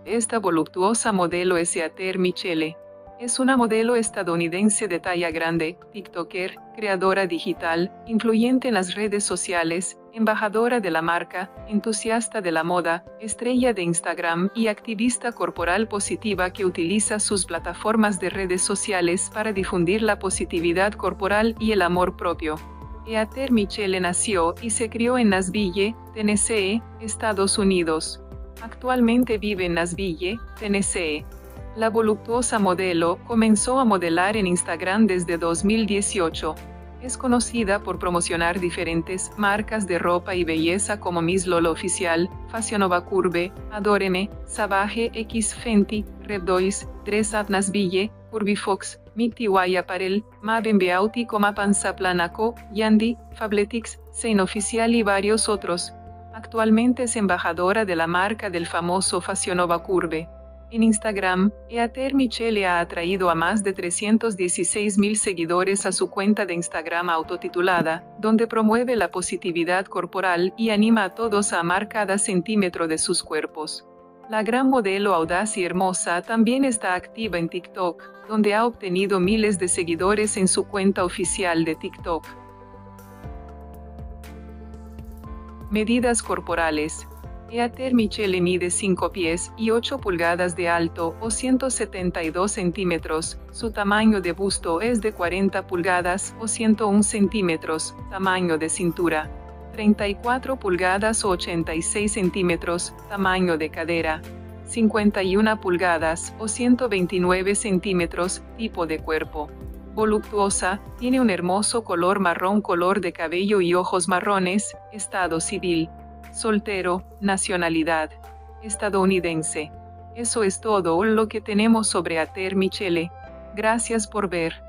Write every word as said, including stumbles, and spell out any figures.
Esta voluptuosa modelo es Heather Michelle. Es una modelo estadounidense de talla grande, tiktoker, creadora digital, influyente en las redes sociales, embajadora de la marca, entusiasta de la moda, estrella de Instagram y activista corporal positiva que utiliza sus plataformas de redes sociales para difundir la positividad corporal y el amor propio. Heather Michelle nació y se crió en Nashville, Tennessee, Estados Unidos. Actualmente vive en Nashville, Tennessee. La voluptuosa modelo comenzó a modelar en Instagram desde dos mil dieciocho. Es conocida por promocionar diferentes marcas de ropa y belleza como Miss Lolo Oficial, Fashion Nova Curve, Adore-Me, Savage X Fenty, Rebdois, Dress Up Nashville, Curvy Fox, M T Y Apparel, Maven Beauty, Panza Plana Co, Yandy, Fabletics, Sein Oficial y varios otros. Actualmente es embajadora de la marca del famoso Fashion Nova Curve. En Instagram, Heather Michelle ha atraído a más de trescientos dieciséis mil seguidores a su cuenta de Instagram autotitulada, donde promueve la positividad corporal y anima a todos a amar cada centímetro de sus cuerpos. La gran modelo audaz y hermosa también está activa en TikTok, donde ha obtenido miles de seguidores en su cuenta oficial de TikTok. Medidas corporales. Heather Michelle mide cinco pies y ocho pulgadas de alto o ciento setenta y dos centímetros, su tamaño de busto es de cuarenta pulgadas o ciento uno centímetros, tamaño de cintura, treinta y cuatro pulgadas o ochenta y seis centímetros, tamaño de cadera, cincuenta y una pulgadas o ciento veintinueve centímetros, tipo de cuerpo. Voluptuosa, tiene un hermoso color marrón, color de cabello y ojos marrones, estado civil. Soltero, nacionalidad estadounidense. Eso es todo lo que tenemos sobre Heather Michelle. Gracias por ver.